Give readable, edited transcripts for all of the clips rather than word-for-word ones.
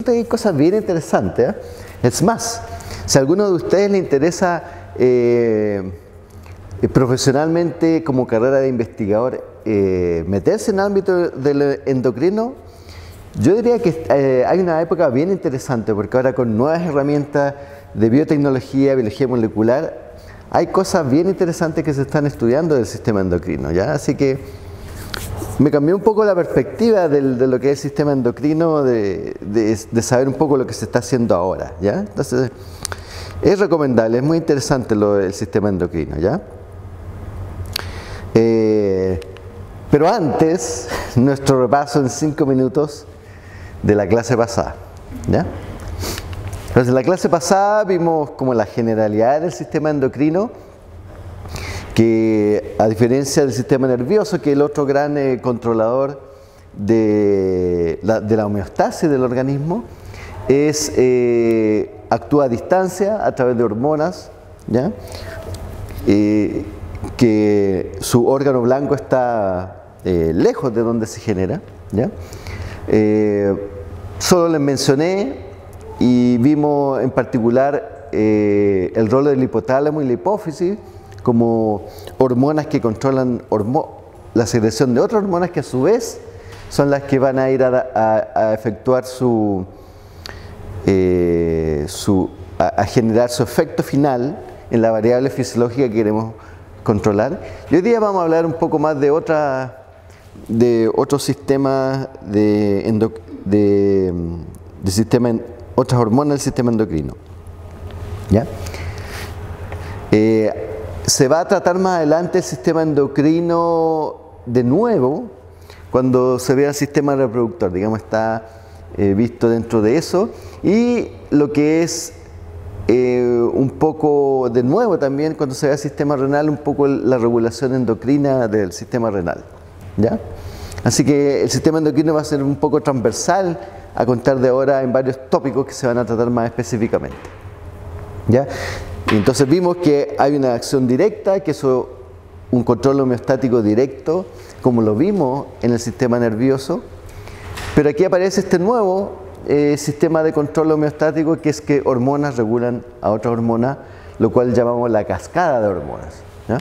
Hay cosas bien interesantes, ¿eh? Es más, si a alguno de ustedes le interesa profesionalmente como carrera de investigador meterse en el ámbito del endocrino, yo diría que hay una época bien interesante, porque ahora con nuevas herramientas de biotecnología, biología molecular, hay cosas bien interesantes que se están estudiando del sistema endocrino, ¿ya? Así que me cambió un poco la perspectiva de lo que es el sistema endocrino, de saber un poco lo que se está haciendo ahora, ¿ya? Entonces, es recomendable, es muy interesante el sistema endocrino, ¿ya? Pero antes, nuestro repaso en 5 minutos de la clase pasada, ¿ya? Entonces, en la clase pasada vimos como la generalidad del sistema endocrino, que a diferencia del sistema nervioso, que es el otro gran controlador de la homeostasis del organismo, actúa a distancia a través de hormonas, ¿ya? Que su órgano blanco está lejos de donde se genera, ¿ya? Solo les mencioné y vimos en particular el rol del hipotálamo y la hipófisis como hormonas que controlan la secreción de otras hormonas que a su vez son las que van a ir a efectuar a generar su efecto final en la variable fisiológica que queremos controlar. Y hoy día vamos a hablar un poco más de otros sistemas otras hormonas del sistema endocrino, ¿ya? Se va a tratar más adelante el sistema endocrino de nuevo cuando se vea el sistema reproductor, digamos, está visto dentro de eso, y lo que es un poco de nuevo también cuando se vea el sistema renal, un poco la regulación endocrina del sistema renal, ¿ya? Así que el sistema endocrino va a ser un poco transversal a contar de ahora en varios tópicos que se van a tratar más específicamente, ¿ya? Y entonces vimos que hay una acción directa, que es un control homeostático directo, como lo vimos en el sistema nervioso, pero aquí aparece este nuevo sistema de control homeostático, que es que hormonas regulan a otras hormonas, lo cual llamamos la cascada de hormonas, ¿ya?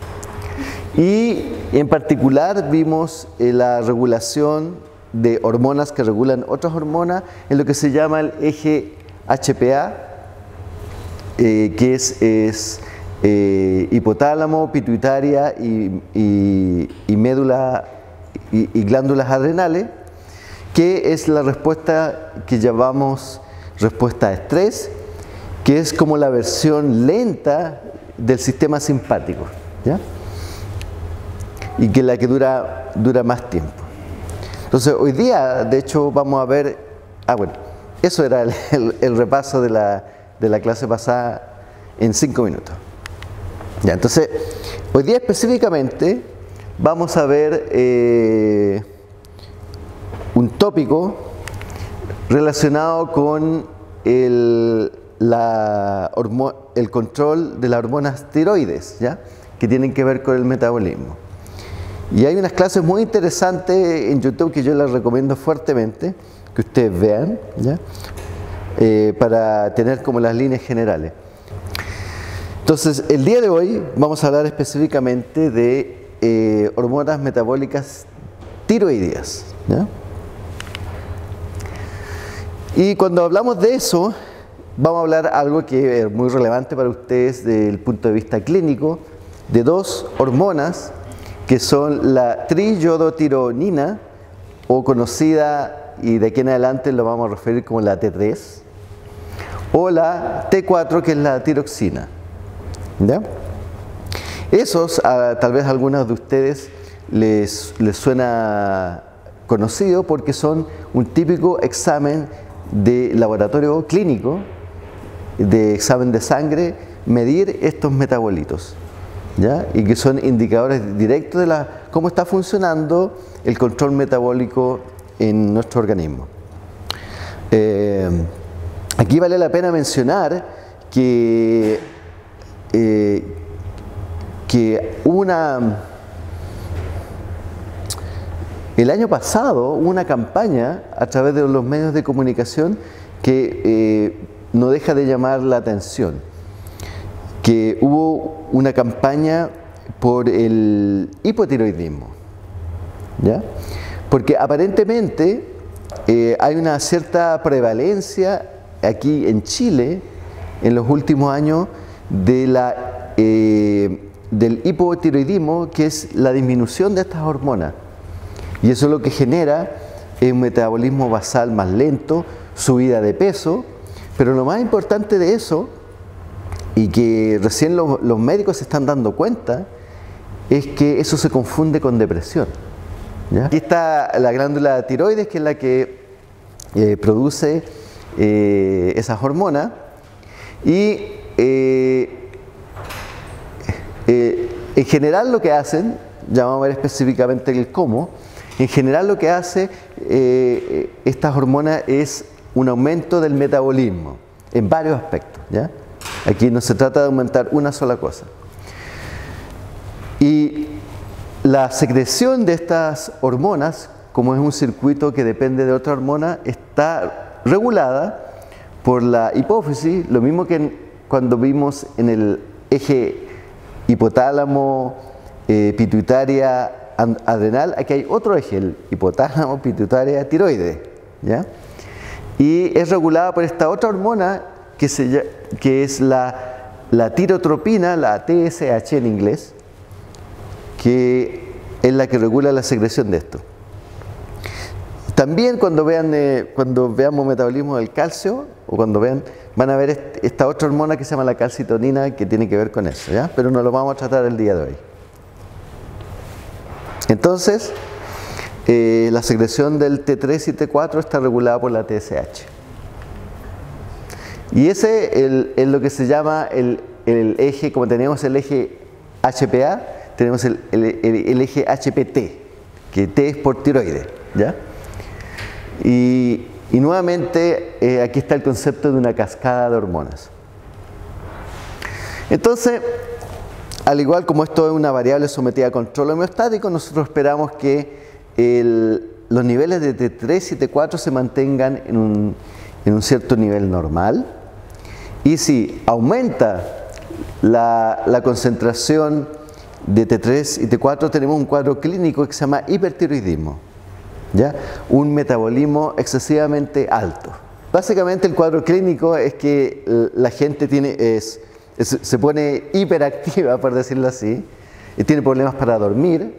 Y en particular vimos la regulación de hormonas que regulan otras hormonas en lo que se llama el eje HPA, que es hipotálamo, pituitaria y médula y glándulas adrenales, que es la respuesta que llamamos respuesta a estrés, que es como la versión lenta del sistema simpático, ¿ya? Y que es la que dura más tiempo. Entonces hoy día, de hecho, vamos a ver, bueno, eso era el repaso de la clase pasada en 5 minutos. Ya, entonces, hoy día específicamente vamos a ver un tópico relacionado con el control de las hormonas tiroides, ¿ya? Que tienen que ver con el metabolismo. Y hay unas clases muy interesantes en YouTube que yo les recomiendo fuertemente que ustedes vean, ¿ya? Para tener como las líneas generales. Entonces, el día de hoy vamos a hablar específicamente de hormonas metabólicas tiroideas, ¿ya? Y cuando hablamos de eso, vamos a hablar algo que es muy relevante para ustedes desde el punto de vista clínico, de dos hormonas que son la triiodotironina, o conocida, y de aquí en adelante lo vamos a referir como la T3, o la T4, que es la tiroxina, ¿ya? Esos, tal vez a algunos de ustedes les suena conocido porque son un típico examen de laboratorio clínico, de examen de sangre, medir estos metabolitos, ¿ya? Y que son indicadores directos de cómo está funcionando el control metabólico en nuestro organismo. Aquí vale la pena mencionar que el año pasado hubo una campaña a través de los medios de comunicación que no deja de llamar la atención, que hubo una campaña por el hipotiroidismo, ¿ya? Porque aparentemente hay una cierta prevalencia aquí en Chile en los últimos años de del hipotiroidismo, que es la disminución de estas hormonas. Y eso lo que genera es un metabolismo basal más lento, subida de peso, pero lo más importante de eso, y que recién los médicos se están dando cuenta, es que eso se confunde con depresión, ¿ya? Aquí está la glándula tiroides, que es la que produce esas hormonas, y en general lo que hacen, ya vamos a ver específicamente el cómo, en general lo que hace estas hormonas es un aumento del metabolismo en varios aspectos, ¿ya? Aquí no se trata de aumentar una sola cosa. Y la secreción de estas hormonas, como es un circuito que depende de otra hormona, está regulada por la hipófisis, lo mismo que cuando vimos en el eje hipotálamo, pituitaria, adrenal. Aquí hay otro eje, el hipotálamo, pituitaria, tiroides, ¿ya? Y es regulada por esta otra hormona que es la tirotropina, la TSH en inglés, que es la que regula la secreción de esto. También cuando veamos metabolismo del calcio, o cuando vean, van a ver esta otra hormona que se llama la calcitonina, que tiene que ver con eso, ¿ya? Pero no lo vamos a tratar el día de hoy. Entonces, la secreción del T3 y T4 está regulada por la TSH. Y ese es lo que se llama el eje, como tenemos el eje HPA, tenemos el eje HPT, que T es por tiroides, ¿ya? Y nuevamente aquí está el concepto de una cascada de hormonas. Entonces, al igual como esto es una variable sometida a control homeostático, nosotros esperamos que los niveles de T3 y T4 se mantengan en un cierto nivel normal. Y si aumenta la concentración de T3 y T4, tenemos un cuadro clínico que se llama hipertiroidismo, ¿ya? Un metabolismo excesivamente alto. Básicamente el cuadro clínico es que la gente se pone hiperactiva, por decirlo así, tiene problemas para dormir,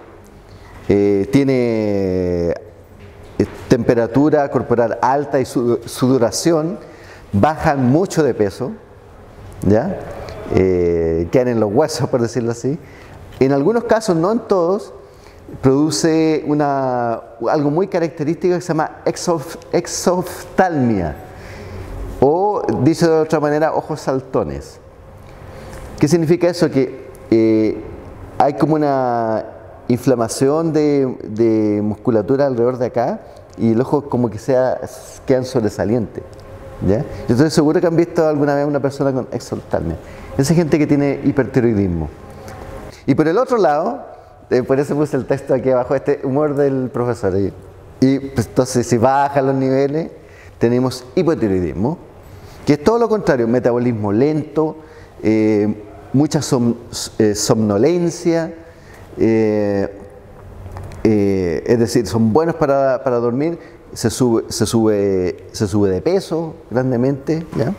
tiene temperatura corporal alta y sudoración, bajan mucho de peso, ¿ya? Quedan en los huesos, por decirlo así. En algunos casos, no en todos, produce algo muy característico que se llama exoftalmia, o dicho de otra manera, ojos saltones. ¿Qué significa eso? Que hay como una inflamación de musculatura alrededor de acá, y el ojo como que quedan sobresalientes, ¿ya? Yo estoy seguro que han visto alguna vez a una persona con exoftalmia. Esa es gente que tiene hipertiroidismo. Y por el otro lado, por eso puse el texto aquí abajo, este humor del profesor. Y pues, entonces, si bajan los niveles, tenemos hipotiroidismo, que es todo lo contrario, metabolismo lento, mucha somnolencia, es decir, son buenos para dormir, se sube de peso grandemente, ¿ya?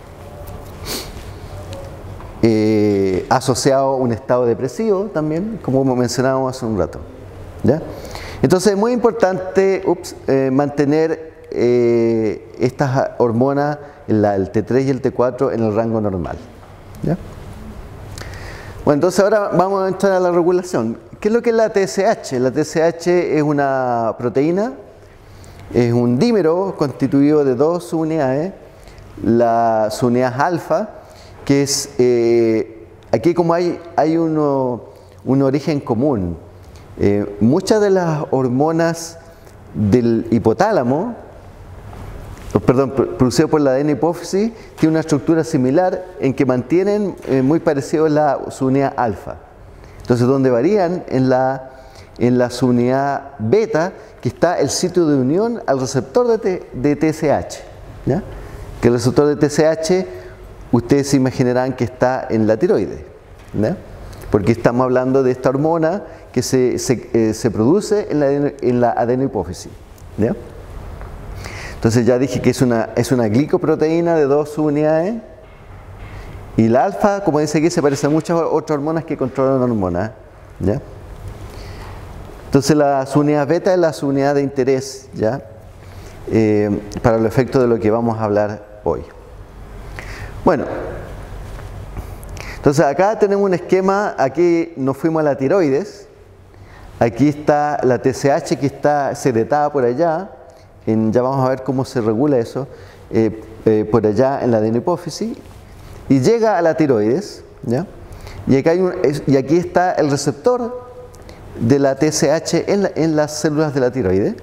Asociado a un estado depresivo también, como mencionábamos hace un rato, ¿ya? Entonces es muy importante mantener estas hormonas, el T3 y el T4, en el rango normal, ¿ya? Bueno, entonces ahora vamos a entrar a la regulación. ¿Qué es lo que es la TSH? La TSH es una proteína, es un dímero constituido de dos subunidades, la subunidad alfa, que es, aquí como hay un origen común, muchas de las hormonas del hipotálamo, producidas por la ADN hipófisis, tiene una estructura similar en que mantienen muy parecido a la subunidad alfa. Entonces, donde varían en la en la subunidad beta, que está el sitio de unión al receptor de TSH. ¿Ya? Que el receptor de TSH, ustedes se imaginarán que está en la tiroides, ¿ya? Porque estamos hablando de esta hormona que se produce en la adenohipófisis, ¿ya? Entonces ya dije que es una glicoproteína de 2 subunidades, y la alfa, como dice aquí, se parece a muchas otras hormonas que controlan hormonas, ¿ya? Entonces la subunidad beta es la subunidad de interés, ¿ya? Para los efectos de lo que vamos a hablar hoy. Bueno, entonces acá tenemos un esquema. Aquí nos fuimos a la tiroides, aquí está la TSH que está secretada por allá, ya vamos a ver cómo se regula eso, por allá en la adenohipófisis, y llega a la tiroides, ¿ya? Y aquí está el receptor de la TSH en las células de la tiroides.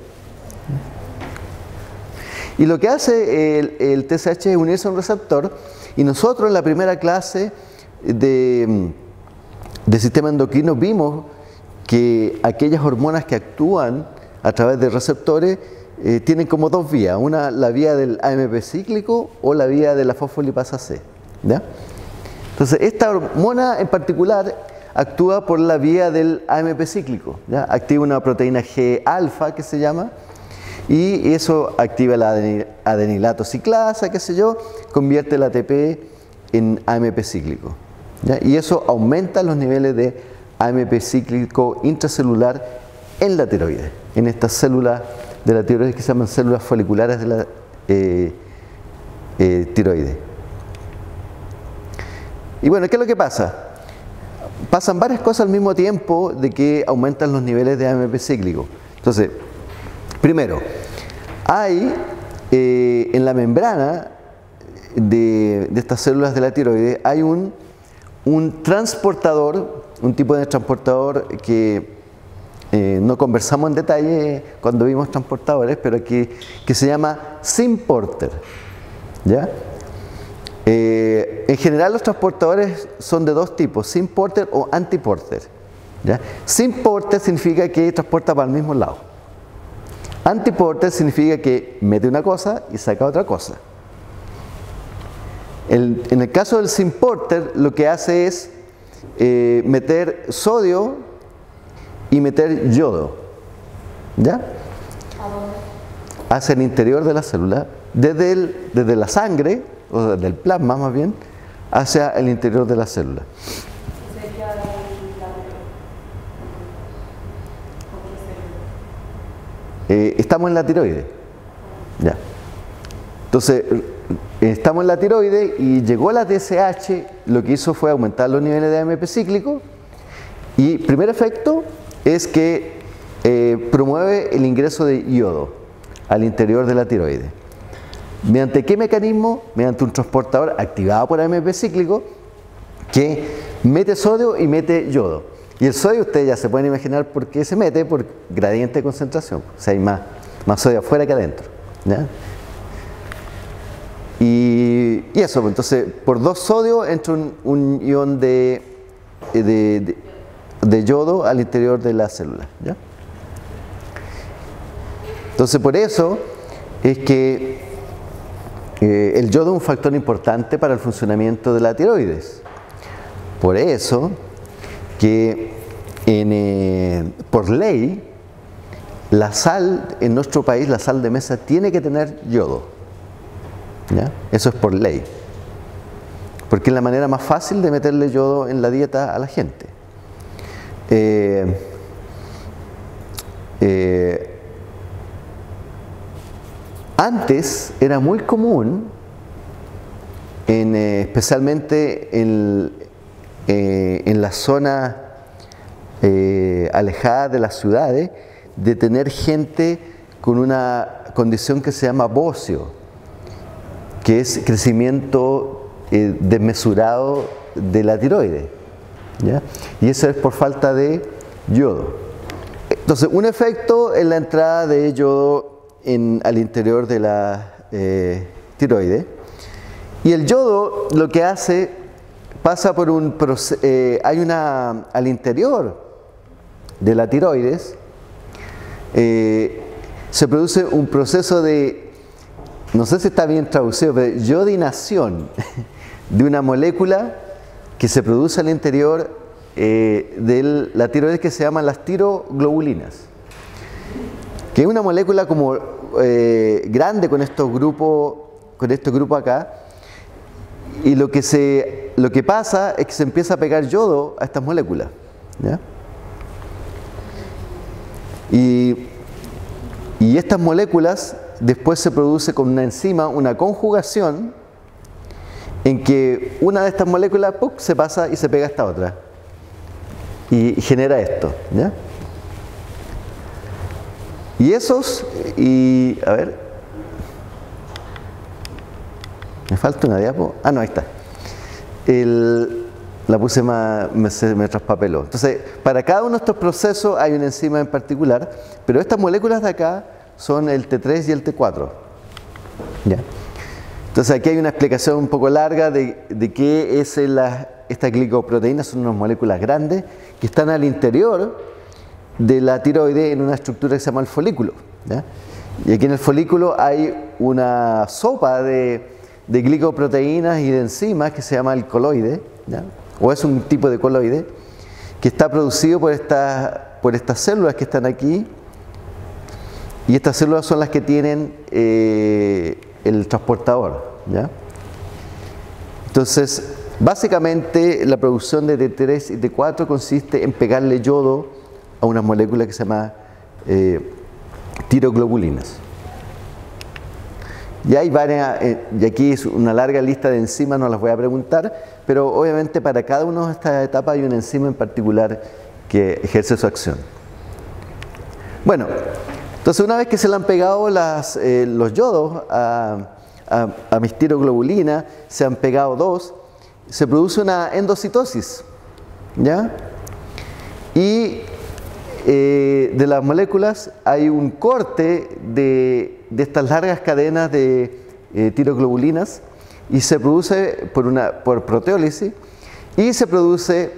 Y lo que hace el TSH es unirse a un receptor, y nosotros en la primera clase de sistema endocrino vimos que aquellas hormonas que actúan a través de receptores tienen como dos vías, la vía del AMP cíclico o la vía de la fosfolipasa C, ¿ya? Entonces esta hormona en particular actúa por la vía del AMP cíclico, ¿ya? Activa una proteína G alfa que se llama, y eso activa la adenilato ciclasa, qué sé yo, convierte el ATP en AMP cíclico, ¿ya? Y eso aumenta los niveles de AMP cíclico intracelular en la tiroides, en estas células de la tiroides que se llaman células foliculares de la tiroides. Y bueno, ¿qué es lo que pasa? Pasan varias cosas al mismo tiempo de que aumentan los niveles de AMP cíclico. Entonces, primero, hay en la membrana de estas células de la tiroides hay un transportador, un tipo de transportador que no conversamos en detalle cuando vimos transportadores, pero que se llama Syn-Porter, ¿ya? En general los transportadores son de dos tipos, Syn-Porter o anti-Porter, ¿ya? Syn-Porter significa que transporta para el mismo lado. Anti-Porter significa que mete una cosa y saca otra cosa. En el caso del Syn-Porter, lo que hace es meter sodio y meter yodo, ¿ya? Hacia el interior de la célula, desde la sangre, o desde el plasma más bien, hacia el interior de la célula. Estamos en la tiroides, ya. Entonces, estamos en la tiroides y llegó la TSH, lo que hizo fue aumentar los niveles de AMP cíclico, y primer efecto es que promueve el ingreso de yodo al interior de la tiroides. ¿Mediante qué mecanismo? Mediante un transportador activado por AMP cíclico que mete sodio y mete yodo. Y el sodio, ustedes ya se pueden imaginar por qué se mete, por gradiente de concentración. O sea, hay más sodio afuera que adentro, ¿ya? Y eso, entonces, por 2 sodios entra un ion de yodo al interior de la célula, ¿ya? Entonces, por eso es que el yodo es un factor importante para el funcionamiento de la tiroides. Por eso que por ley, la sal en nuestro país, la sal de mesa, tiene que tener yodo, ¿ya? Eso es por ley, porque es la manera más fácil de meterle yodo en la dieta a la gente. Antes era muy común, especialmente en las zonas alejadas de las ciudades, de tener gente con una condición que se llama bocio, que es crecimiento desmesurado de la tiroides, ¿ya? Y eso es por falta de yodo. Entonces, un efecto es la entrada de yodo al interior de la tiroides, y el yodo lo que hace, pasa por un proceso, al interior de la tiroides, se produce un proceso de, no sé si está bien traducido, pero iodinación de una molécula que se produce al interior de la tiroides, que se llaman las tiroglobulinas, que es una molécula como grande con estos grupos acá, y lo que pasa es que se empieza a pegar yodo a estas moléculas, ¿ya? Y estas moléculas después se produce con una enzima, una conjugación, en que una de estas moléculas ¡puc!, se pasa y se pega a esta otra y genera esto, ¿ya? A ver, me falta una diapo. Ah, no, ahí está. La puse más, me traspapeló. Entonces, para cada uno de estos procesos hay una enzima en particular, pero estas moléculas de acá son el T3 y el T4, ¿ya? Entonces aquí hay una explicación un poco larga de qué es estas glicoproteínas. Son unas moléculas grandes que están al interior de la tiroide en una estructura que se llama el folículo, ¿ya? Y aquí en el folículo hay una sopa de glicoproteínas y de enzimas que se llama el coloide, ¿ya? O es un tipo de coloide que está producido por estas células que están aquí, y estas células son las que tienen el transportador, ¿ya? Entonces, básicamente la producción de T3 y T4 consiste en pegarle yodo a una molécula que se llama tiroglobulinas. Y hay varias, y aquí es una larga lista de enzimas, no las voy a preguntar, pero obviamente para cada una de estas etapas hay una enzima en particular que ejerce su acción. Bueno, entonces una vez que se le han pegado los yodos a mis tiroglobulinas, se han pegado dos, se produce una endocitosis, ¿ya? Y de las moléculas hay un corte de estas largas cadenas de tiroglobulinas, y se produce por proteólisis, y se producen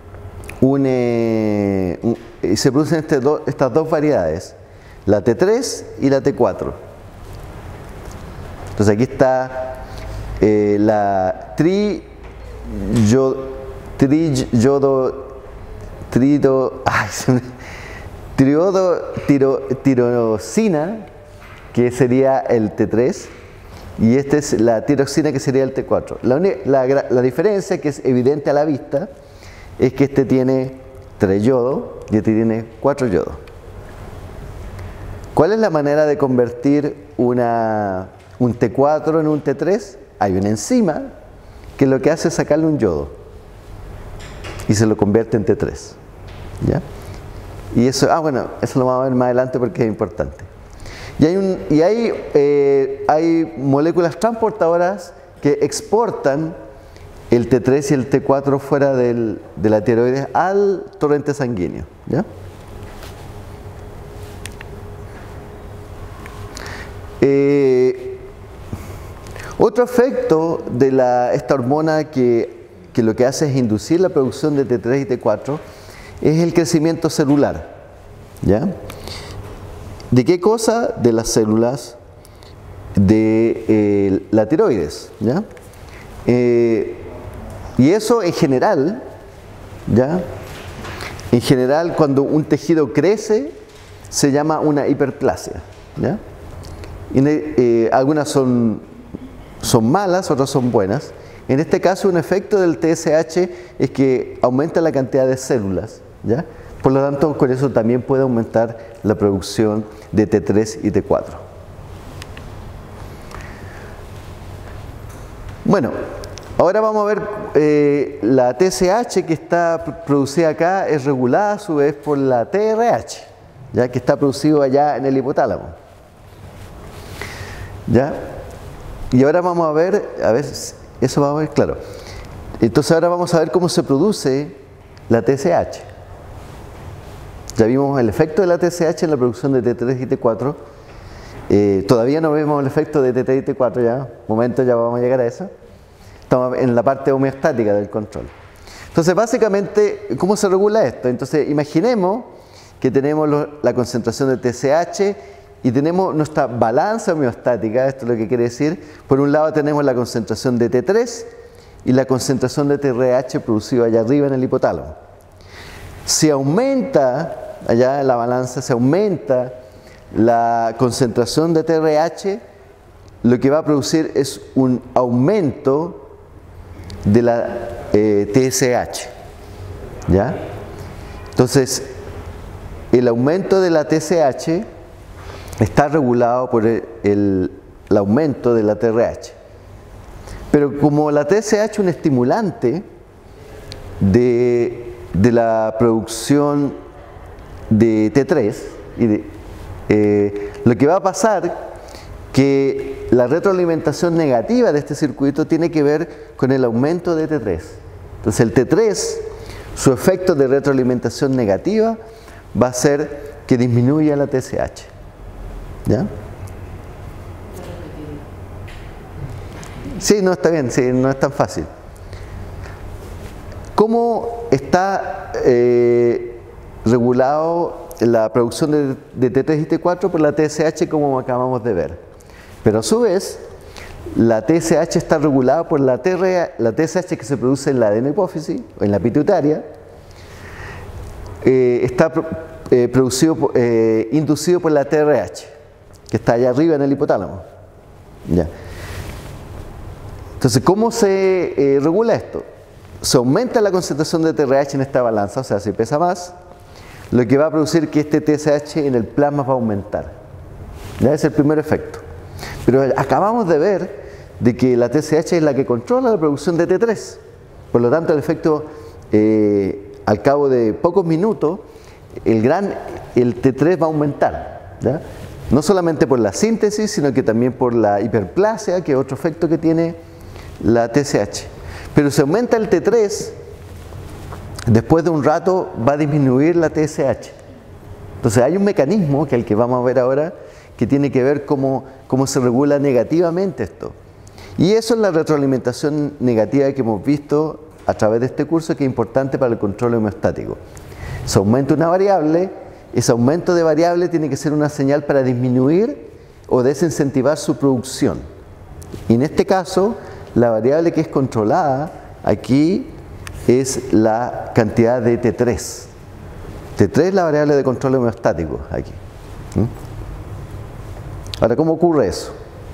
estas dos variedades, la T3 y la T4. Entonces aquí está la tirosina, que sería el T3, y esta es la tiroxina, que sería el T4. La diferencia, que es evidente a la vista, es que este tiene 3 yodos y este tiene 4 yodos. ¿Cuál es la manera de convertir un T4 en un T3? Hay una enzima que lo que hace es sacarle un yodo y se lo convierte en T3, ¿ya? Y eso, bueno, eso lo vamos a ver más adelante porque es importante. Y hay moléculas transportadoras que exportan el T3 y el T4 fuera de la tiroides al torrente sanguíneo, ¿ya? Otro efecto de esta hormona que lo que hace es inducir la producción de T3 y T4 es el crecimiento celular, ¿ya? ¿De qué cosa? De las células de la tiroides, ¿ya? Y eso en general, ¿ya? En general, cuando un tejido crece, se llama una hiperplasia, ¿ya? Y algunas son malas, otras son buenas. En este caso, un efecto del TSH es que aumenta la cantidad de células, ¿ya? Por lo tanto, con eso también puede aumentar la producción de T3 y T4. Bueno, ahora vamos a ver la TSH que está producida acá, es regulada a su vez por la TRH, ¿ya? Que está producido allá en el hipotálamo, ¿ya? Y ahora vamos a ver, eso vamos a ver claro. Entonces ahora vamos a ver cómo se produce la TSH. Ya vimos el efecto de la TSH en la producción de T3 y T4. Todavía no vemos el efecto de T3 y T4, ya. Momento, ya vamos a llegar a eso. Estamos en la parte homeostática del control. Entonces, básicamente, ¿cómo se regula esto? Entonces, imaginemos que tenemos la concentración de TSH y tenemos nuestra balanza homeostática. Esto es lo que quiere decir. Por un lado tenemos la concentración de T3 y la concentración de TRH producido allá arriba en el hipotálamo. Si aumenta, allá en la balanza, se aumenta la concentración de TRH, lo que va a producir es un aumento de la TSH. ¿Ya? Entonces, el aumento de la TSH está regulado por el aumento de la TRH. Pero como la TSH es un estimulante de la producción de T3, lo que va a pasar que la retroalimentación negativa de este circuito tiene que ver con el aumento de T3. Entonces el T3, su efecto de retroalimentación negativa va a ser que disminuya la TSH. ¿Ya? Sí, no está bien, sí, no es tan fácil. ¿Cómo está regulado la producción de T3 y T4 por la TSH, como acabamos de ver? Pero a su vez, la TSH está regulada por la TSH que se produce en la adenohipófisis o en la pituitaria. Está inducido por la TRH, que está allá arriba en el hipotálamo. Ya. Entonces, ¿cómo se regula esto? Se aumenta la concentración de TRH en esta balanza, o sea, si pesa más, lo que va a producir que este TSH en el plasma va a aumentar. ¿Ya? Es el primer efecto. Pero acabamos de ver de que la TSH es la que controla la producción de T3. Por lo tanto, el efecto, al cabo de pocos minutos, el T3 va a aumentar. ¿Ya? No solamente por la síntesis, sino que también por la hiperplasia, que es otro efecto que tiene la TSH. Pero si aumenta el T3, después de un rato va a disminuir la TSH. Entonces hay un mecanismo, que es el que vamos a ver ahora, que tiene que ver cómo se regula negativamente esto. Y eso es la retroalimentación negativa que hemos visto a través de este curso, que es importante para el control homeostático. Se aumenta una variable, ese aumento de variable tiene que ser una señal para disminuir o desincentivar su producción. Y en este caso, la variable que es controlada aquí es la cantidad de T3. T3 es la variable de control homeostático aquí. Ahora, ¿cómo ocurre eso?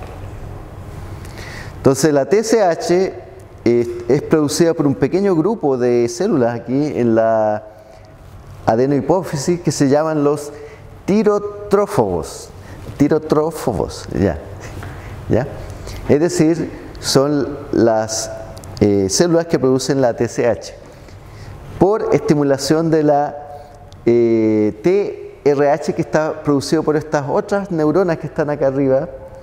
Entonces, la TSH es producida por un pequeño grupo de células aquí en la adenohipófisis que se llaman los tirotrófobos. Tirotrófobos, ¿ya? Es decir, son las células que producen la TSH por estimulación de la TRH, que está producido por estas otras neuronas que están acá arriba.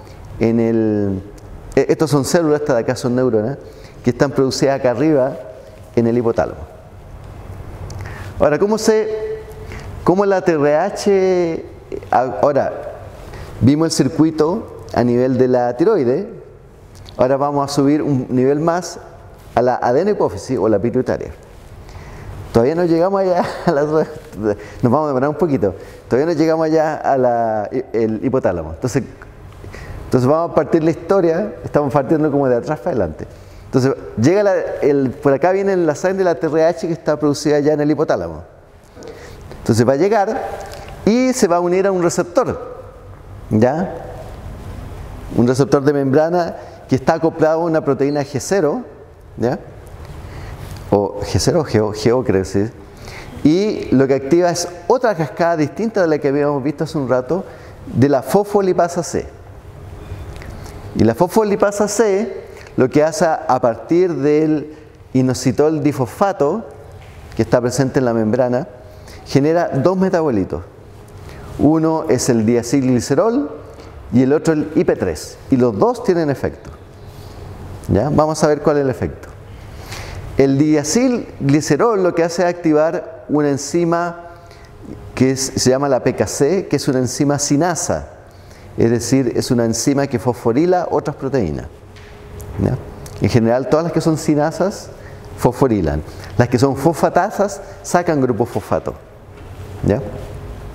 Estos son células, estas de acá son neuronas, que están producidas acá arriba en el hipotálamo. Ahora, ¿cómo la TRH? Ahora, vimos el circuito a nivel de la tiroide. Ahora vamos a subir un nivel más a la adenohipófisis o la pituitaria. Todavía no llegamos allá nos vamos a demorar un poquito. Todavía no llegamos allá al hipotálamo. Entonces vamos a partir la historia, estamos partiendo como de atrás para adelante. Entonces llega por acá viene el enlace de la TRH que está producida ya en el hipotálamo. Entonces va a llegar y se va a unir a un receptor, ¿ya? Un receptor de membrana que está acoplado a una proteína G0, ¿ya? O G0 o GO creo que sí. Y lo que activa es otra cascada distinta de la que habíamos visto hace un rato, de la fosfolipasa C. Y la fosfolipasa C lo que hace a partir del inositol difosfato, que está presente en la membrana, genera dos metabolitos. Uno es el diacilglicerol y el otro el IP3. Y los dos tienen efecto. ¿Ya? Vamos a ver cuál es el efecto. El diacilglicerol lo que hace es activar una enzima que se llama la PKC, que es una enzima sinasa. Es decir, es una enzima que fosforila otras proteínas. ¿Ya? En general, todas las que son sinasas fosforilan. Las que son fosfatasas sacan grupo fosfato. ¿Ya?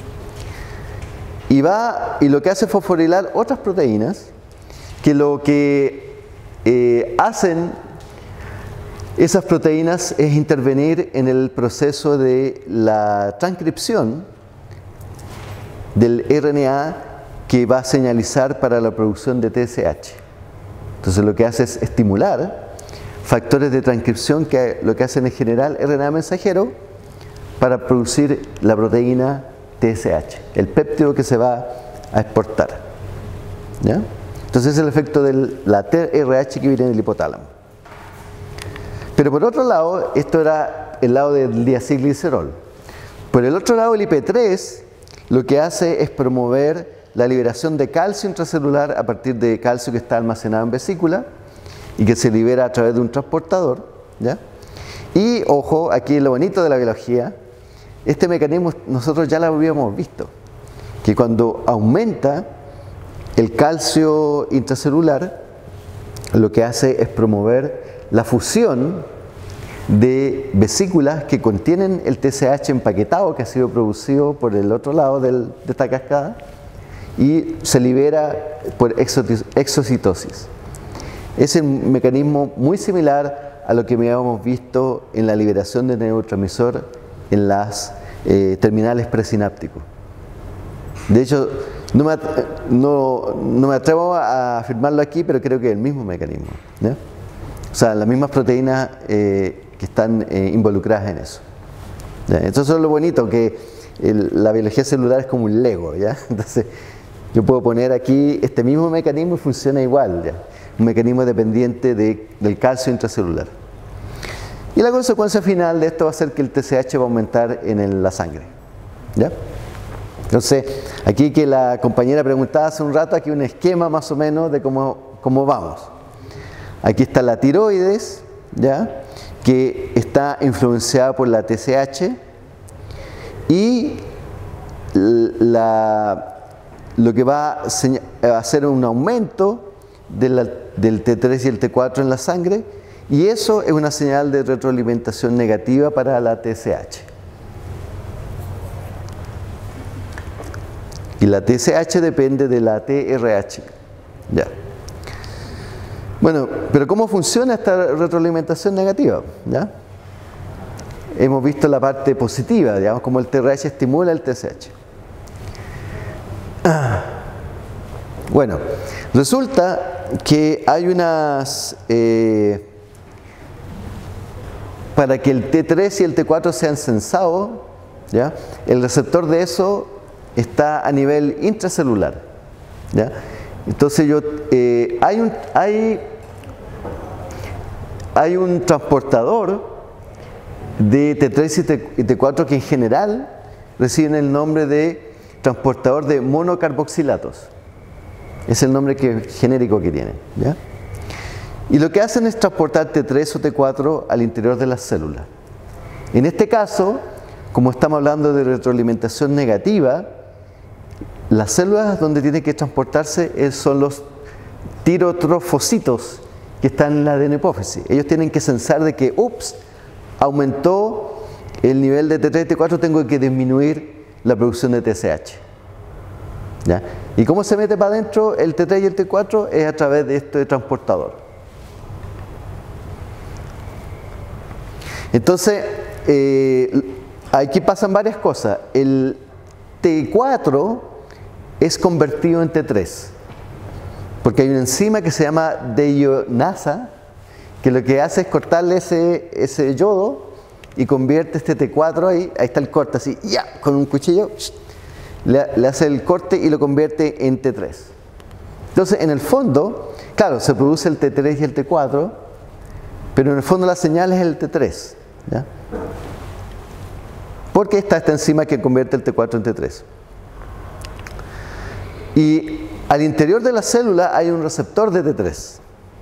y lo que hace es fosforilar otras proteínas que lo que hacen esas proteínas es intervenir en el proceso de la transcripción del RNA que va a señalizar para la producción de TSH. Entonces lo que hace es estimular factores de transcripción que lo que hacen es generar RNA mensajero para producir la proteína TSH, el péptido que se va a exportar. ¿Ya? Entonces es el efecto de la TRH que viene del hipotálamo. Pero por otro lado, esto era el lado del diacilglicerol. Por el otro lado, el IP3 lo que hace es promover la liberación de calcio intracelular a partir de calcio que está almacenado en vesícula y que se libera a través de un transportador. ¿Ya? Y ojo, aquí lo bonito de la biología, este mecanismo nosotros ya lo habíamos visto, que cuando aumenta el calcio intracelular, lo que hace es promover la fusión de vesículas que contienen el TSH empaquetado que ha sido producido por el otro lado de esta cascada y se libera por exocitosis. Es un mecanismo muy similar a lo que habíamos visto en la liberación de neurotransmisor en las terminales presinápticos. De hecho, no me atrevo a afirmarlo aquí, pero creo que es el mismo mecanismo, ¿ya? O sea, las mismas proteínas que están involucradas en eso. ¿Ya? Entonces eso es lo bonito, que la biología celular es como un Lego, ¿ya? Entonces yo puedo poner aquí este mismo mecanismo y funciona igual, ¿ya? Un mecanismo dependiente del calcio intracelular. Y la consecuencia final de esto va a ser que el TSH va a aumentar en la sangre, ¿ya? Entonces, aquí que la compañera preguntaba hace un rato, aquí un esquema más o menos de cómo vamos. Aquí está la tiroides, ¿ya? Que está influenciada por la TSH y lo que va a hacer un aumento del T3 y el T4 en la sangre, y eso es una señal de retroalimentación negativa para la TSH. Y la TSH depende de la TRH. Ya. Bueno, pero ¿cómo funciona esta retroalimentación negativa? ¿Ya? Hemos visto la parte positiva, digamos, como el TRH estimula el TSH. Bueno, resulta que hay unas... para que el T3 y el T4 sean sensados, ¿ya? El receptor de eso está a nivel intracelular, ¿ya? Entonces hay un transportador de T3 y T4 que en general reciben el nombre de transportador de monocarboxilatos. Es el nombre genérico que tienen, ¿ya? Y lo que hacen es transportar T3 o T4 al interior de las células. En este caso, como estamos hablando de retroalimentación negativa, las células donde tienen que transportarse son los tirotrofocitos que están en la adenopófisis. Ellos tienen que sensar de que, ups, aumentó el nivel de T3 y T4, tengo que disminuir la producción de TSH. ¿Ya? ¿Y cómo se mete para adentro el T3 y el T4? Es a través de este transportador. Entonces, aquí pasan varias cosas. El T4 es convertido en T3, porque hay una enzima que se llama deionasa, que lo que hace es cortarle ese yodo y convierte este T4 ahí está el corte, así, ya, con un cuchillo, le hace el corte y lo convierte en T3. Entonces, en el fondo, claro, se produce el T3 y el T4, pero en el fondo la señal es el T3, ¿ya? Porque está esta enzima que convierte el T4 en T3. Y al interior de la célula hay un receptor de T3.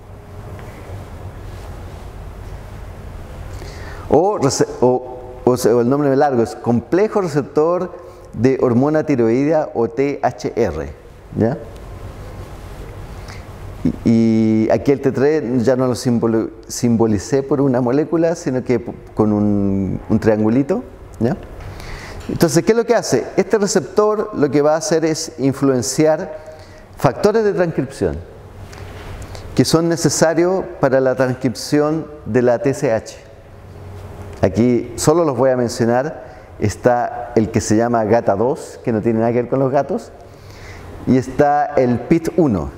O el nombre largo es complejo receptor de hormona tiroidea o THR, ¿ya? Y aquí el T3 ya no lo simbolicé por una molécula, sino que con un triangulito, ¿ya? Entonces, ¿qué es lo que hace? Este receptor lo que va a hacer es influenciar factores de transcripción que son necesarios para la transcripción de la TSH. Aquí solo los voy a mencionar. Está el que se llama GATA2, que no tiene nada que ver con los gatos, y está el PIT1.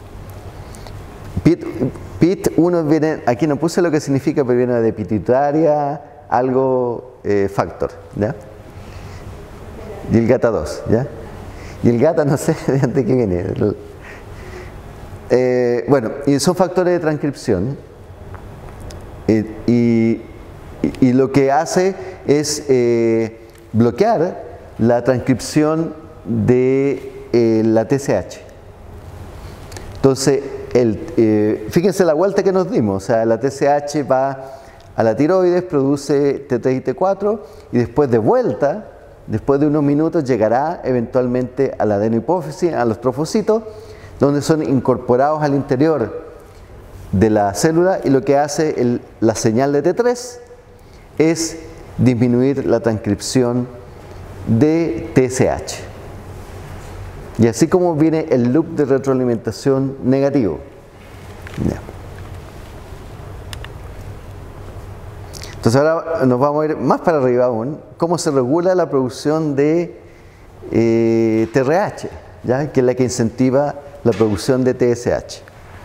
PIT1 viene, aquí no puse lo que significa, pero viene de pituitaria, algo factor, ¿ya? Y el GATA2, ¿ya? Y el GATA no sé de dónde que viene. Bueno, y son factores de transcripción. Y lo que hace es bloquear la transcripción de la TSH. Entonces, fíjense la vuelta que nos dimos. O sea, la TSH va a la tiroides, produce T3 y T4, y después de vuelta, después de unos minutos, llegará eventualmente a la adenohipófisis, a los trofocitos, donde son incorporados al interior de la célula, y lo que hace la señal de T3 es disminuir la transcripción de TSH. Y así como viene el loop de retroalimentación negativo. Ya. Entonces ahora nos vamos a ir más para arriba aún, cómo se regula la producción de TRH, ¿ya? Que es la que incentiva la producción de TSH.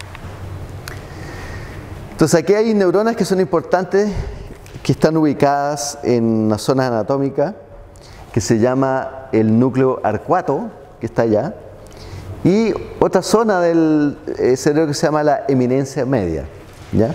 Entonces aquí hay neuronas que son importantes, que están ubicadas en una zona anatómica que se llama el núcleo arcuato, que está allá, y otra zona del cerebro que se llama la eminencia media, ¿ya?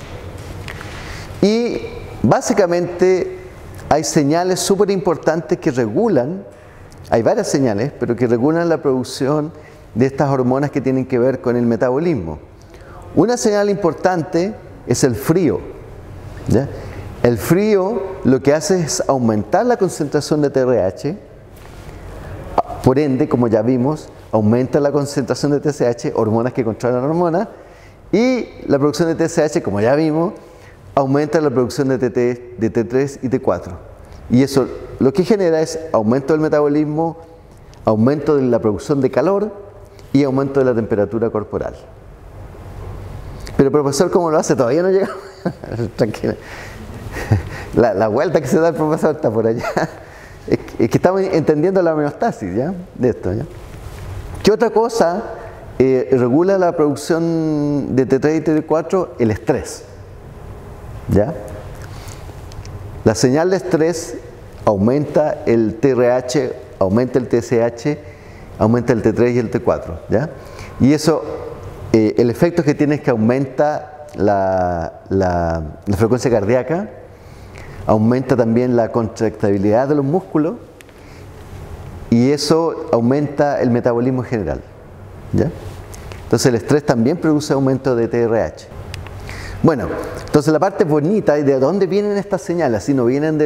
Y básicamente hay señales súper importantes que regulan, hay varias señales, pero que regulan la producción de estas hormonas que tienen que ver con el metabolismo. Una señal importante es el frío, ¿ya? El frío lo que hace es aumentar la concentración de TRH, por ende, como ya vimos, aumenta la concentración de TSH, hormonas que controlan la hormona, y la producción de TSH, como ya vimos, aumenta la producción de T3 y T4. Y eso lo que genera es aumento del metabolismo, aumento de la producción de calor y aumento de la temperatura corporal. Pero profesor, ¿cómo lo hace? Todavía no llegamos. Tranquila. La vuelta que se da el profesor está por allá. Es que estamos entendiendo la homeostasis, ¿ya? De esto, ¿ya? ¿Qué otra cosa regula la producción de T3 y T4? El estrés, ¿ya? La señal de estrés aumenta el TRH, aumenta el TSH, aumenta el T3 y el T4, ¿ya? Y eso, el efecto que tiene es que aumenta la frecuencia cardíaca, aumenta también la contractibilidad de los músculos, y eso aumenta el metabolismo en general, ¿ya? Entonces el estrés también produce aumento de TRH. Bueno, entonces la parte bonita es de dónde vienen estas señales. Así no vienen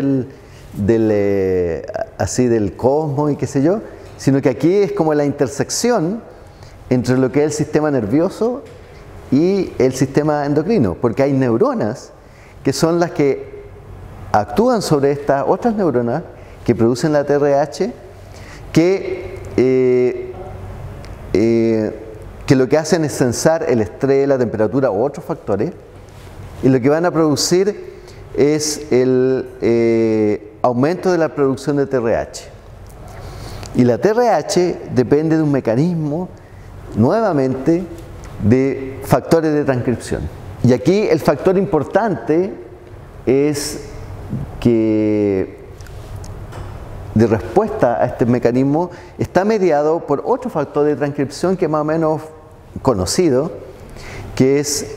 así del cosmos y qué sé yo, sino que aquí es como la intersección entre lo que es el sistema nervioso y el sistema endocrino, porque hay neuronas que son las que actúan sobre estas otras neuronas que producen la TRH, que lo que hacen es sensar el estrés, la temperatura u otros factores, y lo que van a producir es el aumento de la producción de TRH. Y la TRH depende de un mecanismo, nuevamente, de factores de transcripción. Y aquí el factor importante es que de respuesta a este mecanismo está mediado por otro factor de transcripción que es más o menos conocido, que es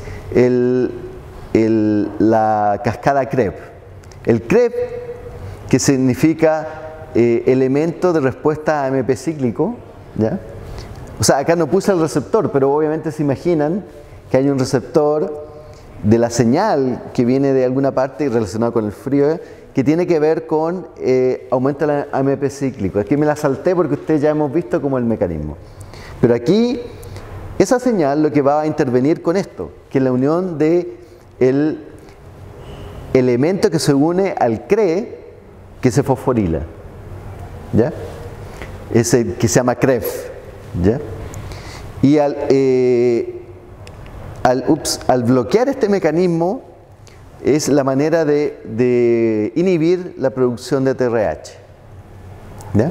la cascada Krebs. El Krebs, que significa elemento de respuesta a AMP cíclico, ¿ya? O sea, acá no puse el receptor, pero obviamente se imaginan que hay un receptor de la señal que viene de alguna parte relacionado con el frío, que tiene que ver con aumento del AMP cíclico. Aquí me la salté porque ustedes ya hemos visto como el mecanismo. Pero aquí, esa señal lo que va a intervenir con esto, que es la unión de el elemento que se une al CRE que se fosforila. ¿ya? Ese que se llama CREF, ¿ya? Y al bloquear este mecanismo es la manera de inhibir la producción de TRH, ¿ya?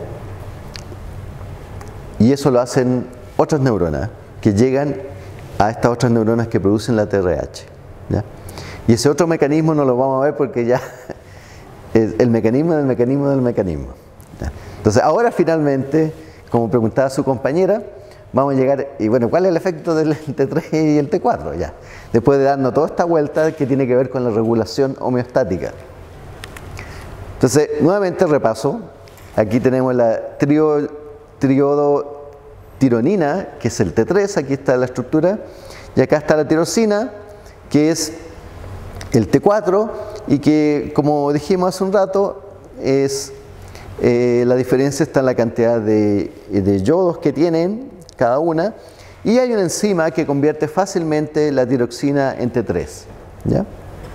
Y eso lo hacen otras neuronas que llegan a estas otras neuronas que producen la TRH, ¿ya? Y ese otro mecanismo no lo vamos a ver porque ya es el mecanismo del mecanismo del mecanismo, ¿ya? Entonces ahora finalmente, como preguntaba su compañera, vamos a llegar, y bueno, ¿cuál es el efecto del T3 y el T4? Ya, después de darnos toda esta vuelta que tiene que ver con la regulación homeostática. Entonces, nuevamente repaso, aquí tenemos la triodotironina, que es el T3, aquí está la estructura, y acá está la tirosina, que es el T4, y que, como dijimos hace un rato, es la diferencia está en la cantidad de yodos que tienen cada una, y hay una enzima que convierte fácilmente la tiroxina en T3, ¿ya?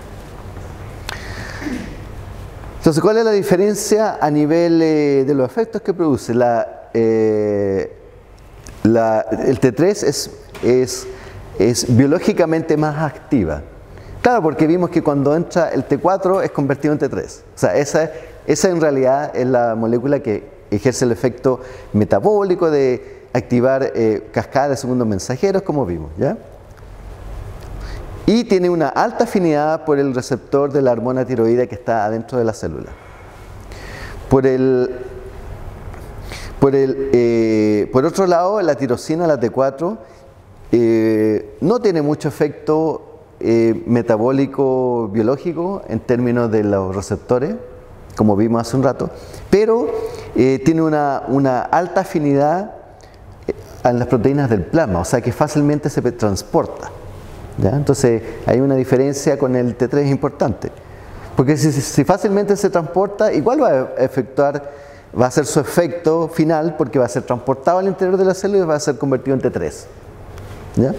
Entonces, ¿cuál es la diferencia a nivel de los efectos que produce? El T3 es biológicamente más activa. Claro, porque vimos que cuando entra el T4 es convertido en T3. O sea, esa en realidad es la molécula que ejerce el efecto metabólico de activar cascadas de segundos mensajeros, como vimos, ¿ya? Y tiene una alta afinidad por el receptor de la hormona tiroidea que está adentro de la célula. Por otro lado, la tirosina, la T4, no tiene mucho efecto metabólico biológico en términos de los receptores, como vimos hace un rato, pero tiene una alta afinidad en las proteínas del plasma, o sea que fácilmente se transporta, ¿ya? Entonces hay una diferencia con el T3 importante, porque si fácilmente se transporta, igual va a hacer su efecto final, porque va a ser transportado al interior de la célula y va a ser convertido en T3, ¿ya?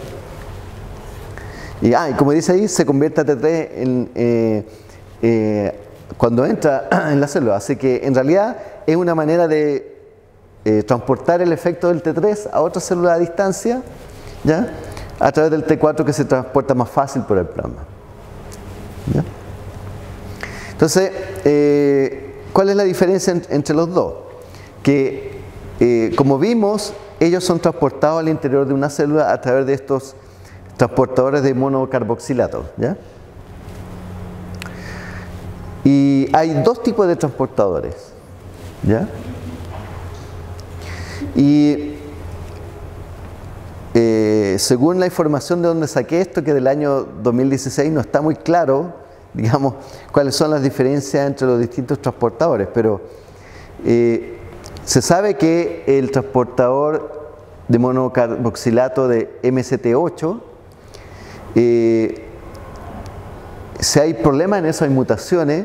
Y como dice ahí, se convierte a T3 cuando entra en la célula, así que en realidad es una manera de transportar el efecto del T3 a otra célula a distancia, ¿ya? A través del T4 que se transporta más fácil por el plasma, ¿ya? Entonces, ¿cuál es la diferencia entre los dos? Que, como vimos, ellos son transportados al interior de una célula a través de estos transportadores de monocarboxilato, ¿ya? Y hay dos tipos de transportadores, ¿ya? Y según la información de donde saqué esto, que del año 2016, no está muy claro, digamos, cuáles son las diferencias entre los distintos transportadores, pero se sabe que el transportador de monocarboxilato de MCT8, si hay problemas en eso, hay mutaciones,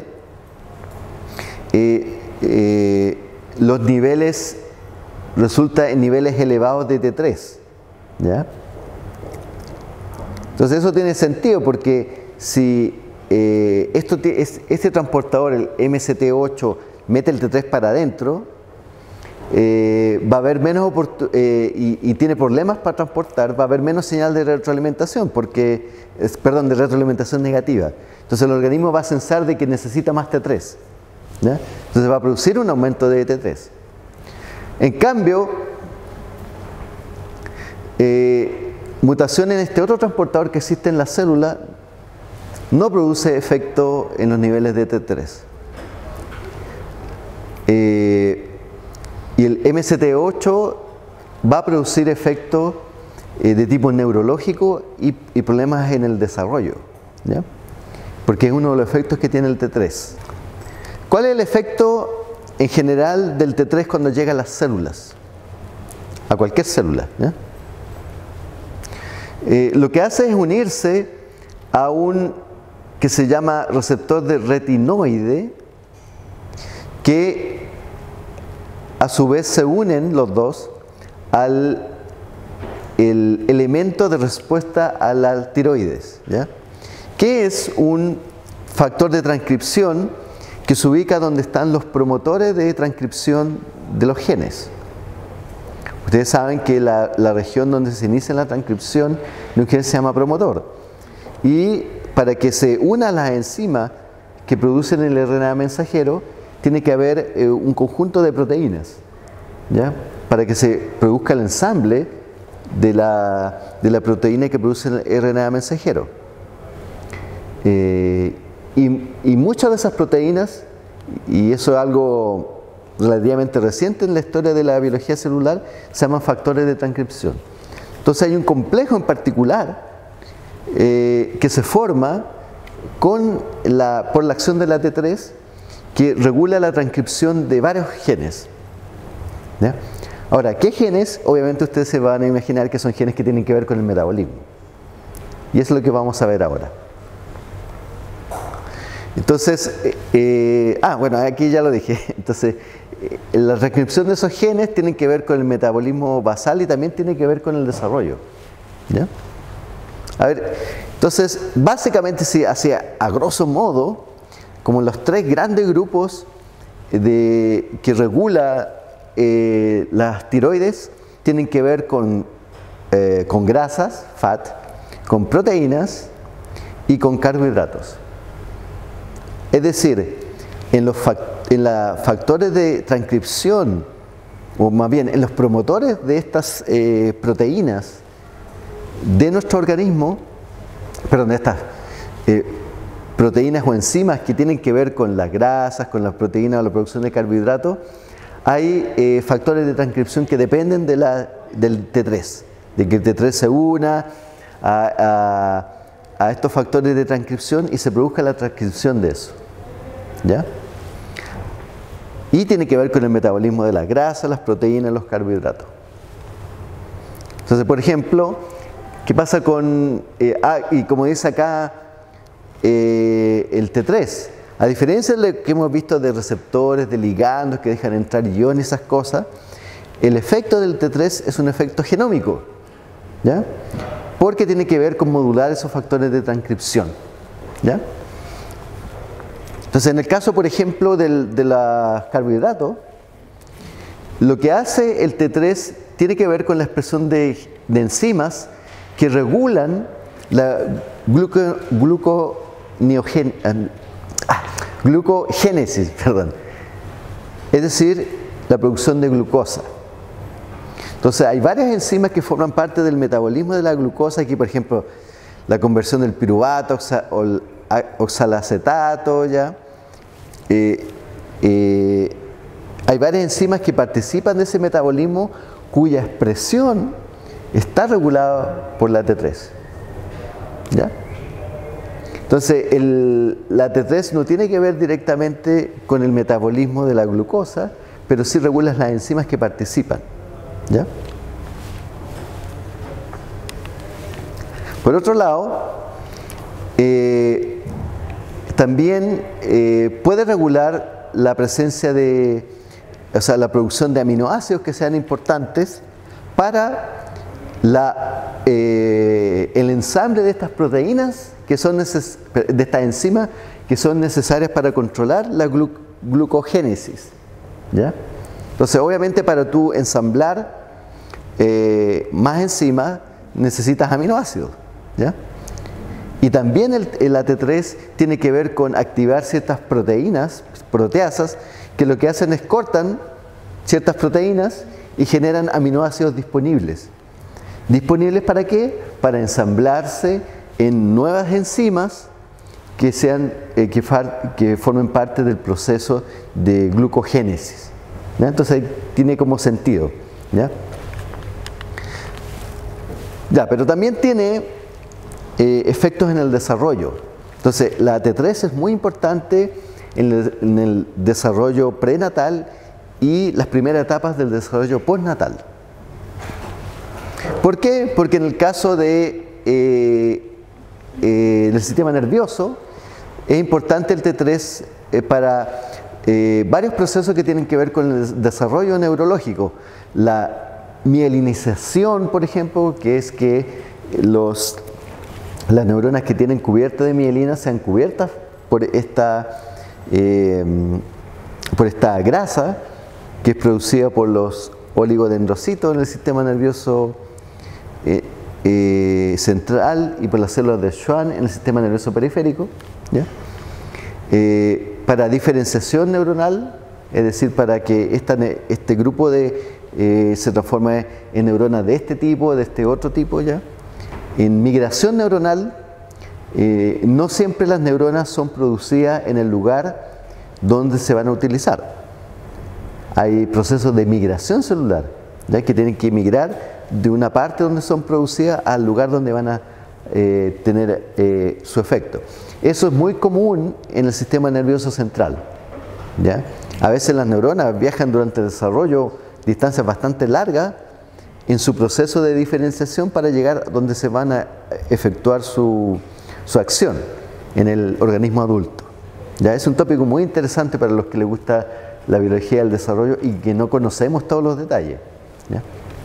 los niveles resulta en niveles elevados de T3, ¿ya? Entonces eso tiene sentido, porque si este transportador, el MCT8, mete el T3 para adentro, va a haber menos y tiene problemas para transportar, va a haber menos señal de retroalimentación, de retroalimentación negativa. Entonces el organismo va a pensar de que necesita más T3, ¿ya? Entonces va a producir un aumento de T3. En cambio, mutación en este otro transportador que existe en la célula no produce efecto en los niveles de T3. Y el MCT8 va a producir efecto de tipo neurológico y problemas en el desarrollo, ¿ya? Porque es uno de los efectos que tiene el T3. ¿Cuál es el efecto en general del T3 cuando llega a las células? A cualquier célula, ¿ya? Lo que hace es unirse a un que se llama receptor de retinoide, que a su vez se unen los dos al el elemento de respuesta a la tiroides, ¿ya? Que es un factor de transcripción que se ubica donde están los promotores de transcripción de los genes. Ustedes saben que la región donde se inicia la transcripción de un gen se llama promotor. Y para que se unan las enzimas que producen el RNA mensajero, tiene que haber un conjunto de proteínas, ¿ya? Para que se produzca el ensamble de la proteína que produce el RNA mensajero. Y muchas de esas proteínas, y eso es algo relativamente reciente en la historia de la biología celular, se llaman factores de transcripción. Entonces hay un complejo en particular que se forma por la acción de la T3, que regula la transcripción de varios genes, ¿ya? Ahora, ¿qué genes? Obviamente ustedes se van a imaginar que son genes que tienen que ver con el metabolismo. Y eso es lo que vamos a ver ahora. Entonces, bueno, aquí ya lo dije. Entonces, la transcripción de esos genes tiene que ver con el metabolismo basal y también tiene que ver con el desarrollo, ¿ya? A ver, entonces, básicamente, si hacia a grosso modo, como los tres grandes grupos que regula las tiroides, tienen que ver con grasas, fat, con proteínas y con carbohidratos. Es decir, en los factores de transcripción, o más bien en los promotores de estas proteínas de nuestro organismo, perdón, de estas proteínas o enzimas que tienen que ver con las grasas, con las proteínas o la producción de carbohidratos, hay factores de transcripción que dependen del T3, de que el T3 se una a estos factores de transcripción y se produzca la transcripción de eso, ¿ya? Y tiene que ver con el metabolismo de las grasas, las proteínas, los carbohidratos. Entonces, por ejemplo, ¿qué pasa con, y como dice acá, el T3? A diferencia de lo que hemos visto de receptores, de ligandos que dejan entrar iones y esas cosas, el efecto del T3 es un efecto genómico, ¿ya? Porque tiene que ver con modular esos factores de transcripción, ¿ya? Entonces, en el caso, por ejemplo, de los carbohidratos, lo que hace el T3 tiene que ver con la expresión de enzimas que regulan la glucogénesis, es decir, la producción de glucosa. Entonces hay varias enzimas que forman parte del metabolismo de la glucosa, aquí por ejemplo la conversión del piruvato o oxalacetato, ¿ya? Hay varias enzimas que participan de ese metabolismo cuya expresión está regulada por la T3, ¿ya? Entonces, la T3 no tiene que ver directamente con el metabolismo de la glucosa, pero sí regula las enzimas que participan, ¿ya? Por otro lado, también puede regular la presencia la producción de aminoácidos que sean importantes para el ensamble de estas proteínas de estas enzimas que son necesarias para controlar la glucogénesis, ¿ya? Entonces, obviamente, para tú ensamblar más enzimas necesitas aminoácidos, ¿ya? Y también la T3 tiene que ver con activar ciertas proteínas, proteasas, que lo que hacen es cortan ciertas proteínas y generan aminoácidos disponibles. ¿Disponibles para qué? Para ensamblarse en nuevas enzimas que formen parte del proceso de glucogénesis, ¿ya? Entonces tiene como sentido, ¿ya? Pero también tiene efectos en el desarrollo. Entonces la T3 es muy importante en el desarrollo prenatal y las primeras etapas del desarrollo postnatal. ¿Por qué? Porque en el caso del sistema nervioso es importante el T3 para varios procesos que tienen que ver con el desarrollo neurológico. La mielinización, por ejemplo, que es que las neuronas que tienen cubierta de mielina sean cubiertas por esta grasa, que es producida por los oligodendrocitos en el sistema nervioso central y por las células de Schwann en el sistema nervioso periférico, ¿ya? Para diferenciación neuronal, es decir, para que este grupo se transforme en neuronas de este tipo, de este otro tipo, ¿ya? En migración neuronal, no siempre las neuronas son producidas en el lugar donde se van a utilizar. Hay procesos de migración celular, ¿ya? Que tienen que migrar de una parte donde son producidas al lugar donde van a tener su efecto. Eso es muy común en el sistema nervioso central, ¿ya? A veces las neuronas viajan durante el desarrollo distancias bastante largas en su proceso de diferenciación para llegar donde se van a efectuar su acción en el organismo adulto. Ya es un tópico muy interesante para los que les gusta la biología del desarrollo y que no conocemos todos los detalles, ¿ya?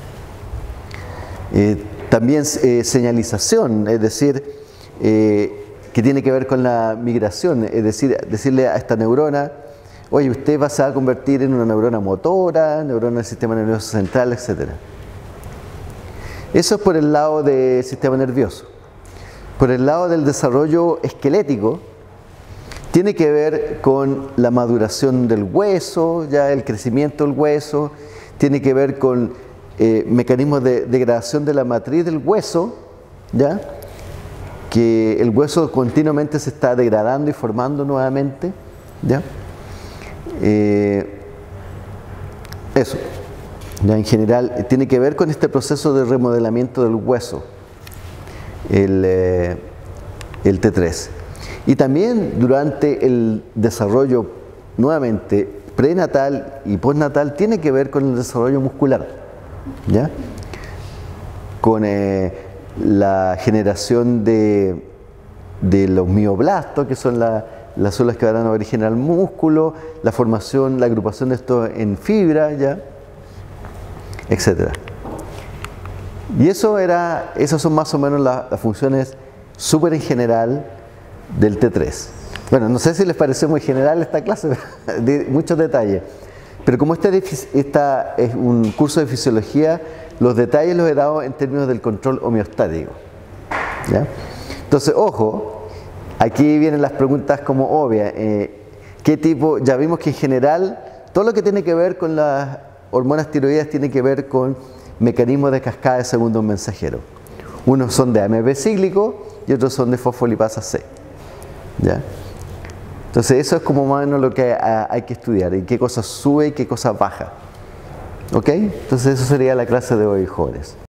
También señalización, es decir, que tiene que ver con la migración, es decir, decirle a esta neurona: oye, usted se va a convertir en una neurona motora, neurona del sistema nervioso central, etc. Eso es por el lado del sistema nervioso. Por el lado del desarrollo esquelético, tiene que ver con la maduración del hueso, ya el crecimiento del hueso, tiene que ver con mecanismos de degradación de la matriz del hueso, ¿ya? Que el hueso continuamente se está degradando y formando nuevamente, ¿ya? Eso, ya en general tiene que ver con este proceso de remodelamiento del hueso, el T3. Y también durante el desarrollo, nuevamente, prenatal y postnatal, tiene que ver con el desarrollo muscular, ¿ya? Con la generación de los mioblastos, que son las células que van a originar el músculo, la formación, la agrupación de esto en fibra, ¿ya? Etcétera. Y esas son más o menos las funciones súper en general del T3. Bueno, no sé si les pareció muy general esta clase, de muchos detalles, pero como esta es un curso de fisiología, los detalles los he dado en términos del control homeostático, ¿ya? Entonces, ojo, aquí vienen las preguntas como obvias. ¿Qué tipo? Ya vimos que en general todo lo que tiene que ver con las hormonas tiroideas tiene que ver con mecanismos de cascada de segundo mensajero. Unos son de AMP cíclico y otros son de fosfolipasa C, ¿ya? Entonces eso es como más o menos lo que hay que estudiar, y qué cosas sube y qué cosas baja. ¿Ok? Entonces eso sería la clase de hoy, jóvenes.